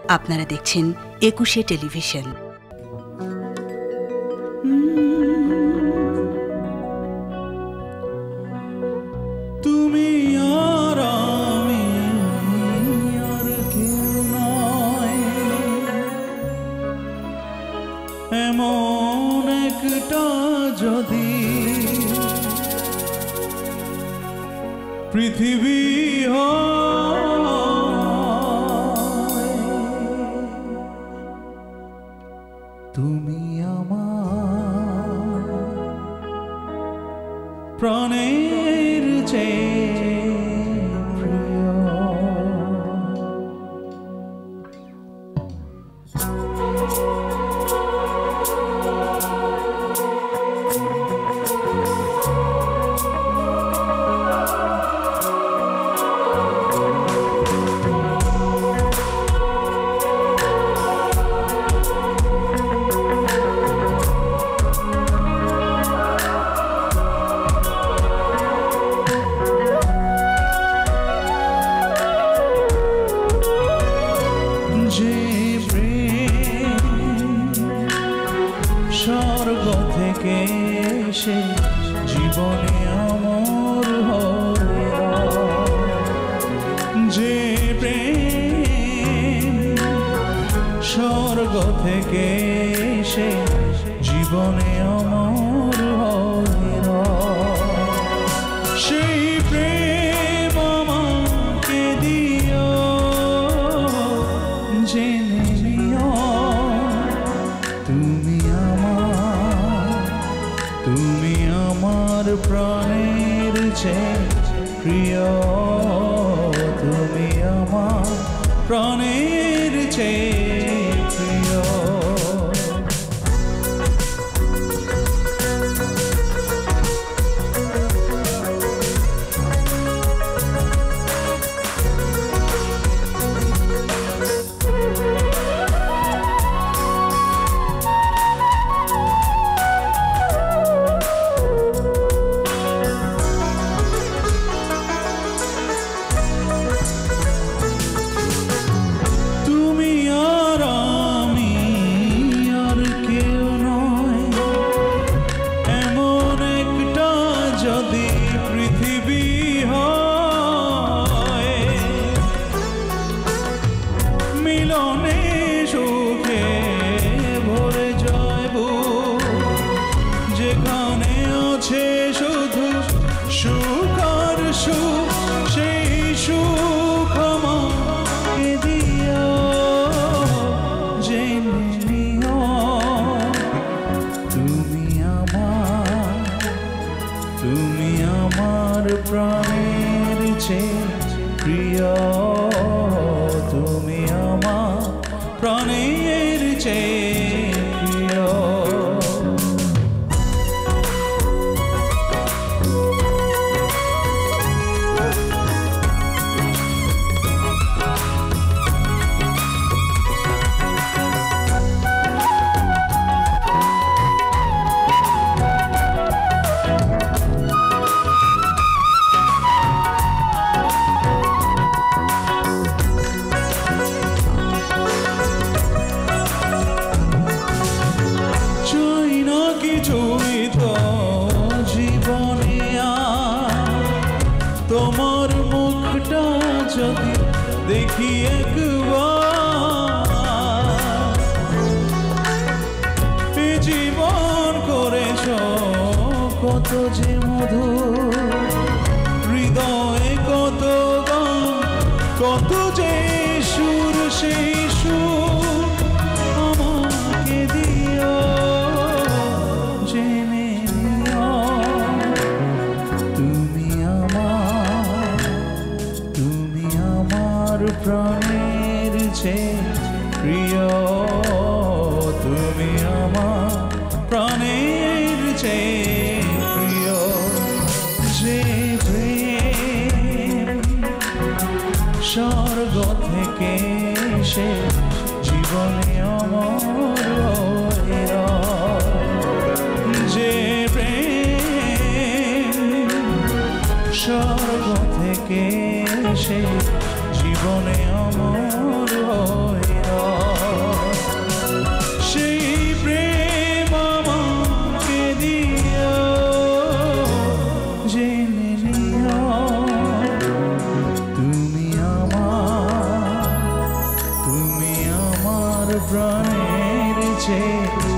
আপনারা দেখছেন ২১শে টেলিভিশন। তুমি আর আমি আর কেউ নয়, এমন একটা যদি পৃথিবী তুমি আমার প্রাণের চেয়ে প্রিয়। জীবনে অমর যে প্রেম স্বর্গ থেকে সে জীবনে অমর সেই প্রেম আমাকে দিও, জেনে নিও তুমি আমার প্রাণের চেয়ে প্রিয়। তুমি আমার প্রাণের চেয়ে প্রিয়। প্রাণের চেয়ে প্রিয়, তুমি আমার প্রাণের চেয়ে প্রিয়। তোমার মুখটা যদি দেখি একবার, জীবন করেছ কত যে মধুর, হৃদয়ে কত গান কত যে সুর, সেই সুর আমাকে দিও, জেনে নিও তুমি আমার প্রাণের চেয়ে প্রিয়। তুমি আমার প্রাণের চেয়ে প্রিয়। যে প্রেম স্বর্গ থেকে সে জীবনে অমর, যে প্রেম স্বর্গ থেকে সে জীবনে অমর হইরা। প্রাণের চেয়ে